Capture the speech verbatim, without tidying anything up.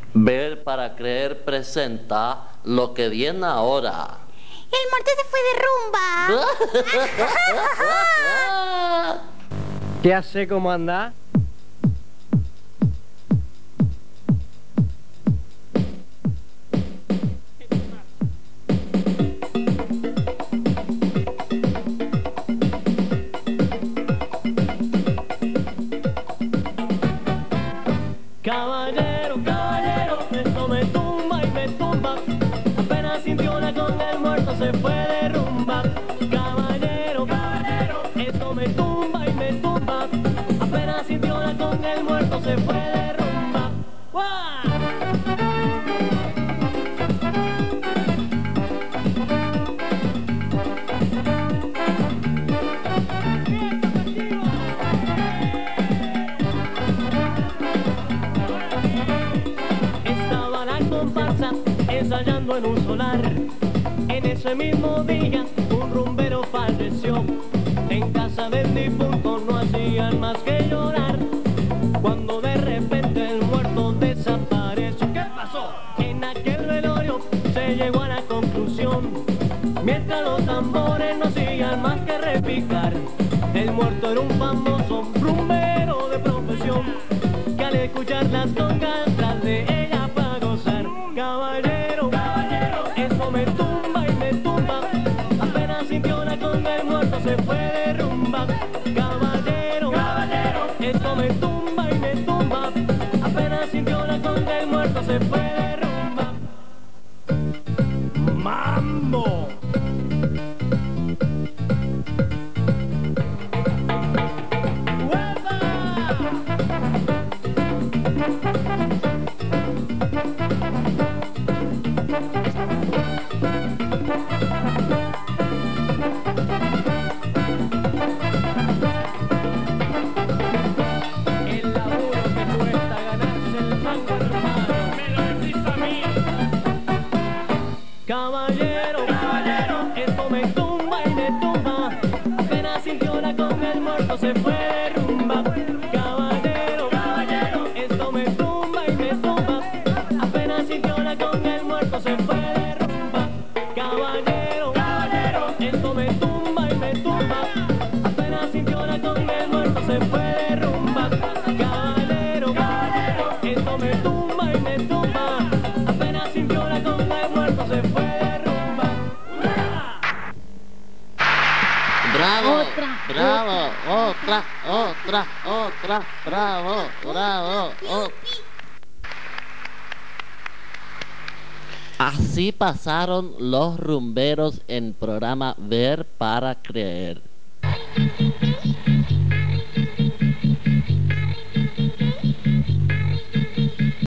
Ver para creer presenta lo que viene ahora. El muerto se fue de rumba. ¿Qué hace, cómo anda? Caballero, caballero, esto me tumba y me tumba. Apenas sintió la con el muerto se fue de rumba. Caballero, caballero, esto me tumba y me tumba. Apenas sintió la con el muerto se fue de rumba. ¡Guau! Ensayando en un solar, en ese mismo día un rumbero falleció. En casa del difunto no hacían más que llorar, cuando de repente el muerto desapareció. ¿Qué pasó? En aquel velorio se llegó a la conclusión, mientras los tambores no hacían más que repicar. El muerto era un famoso rumbero de profesión, que al escuchar las congas tras de ella para gozar. Caballero, caballero, eso me tumba y me tumba. Apenas sintió la conga el muerto se fue de rumba. Caballero, caballero, esto me tumba y me tumba. Apenas sintió la conga el muerto se fue de rumba. ¡Mambo! El laburo que cuesta ganarse el mango, hermano, me lo decís a mí. Caballero, caballero, esto me tumba y me tumba. Apenas sintió la conga el muerto se fue de rumba. Caballero, caballero, esto me tumba y me tumba. Apenas sintió la conga el muerto se fue de rumba. Caballero, caballero, esto me tumba y me tumba. Apenas sintió la conga el muerto se fue de rumba. Caballero, caballero, esto me tumba y me tumba. Apenas sintió la conga el muerto se fue de rumba. Bravo, Otra, bravo, otra, otra, otra, bravo, bravo, otra. Así pasaron los rumberos en programa Ver para Creer.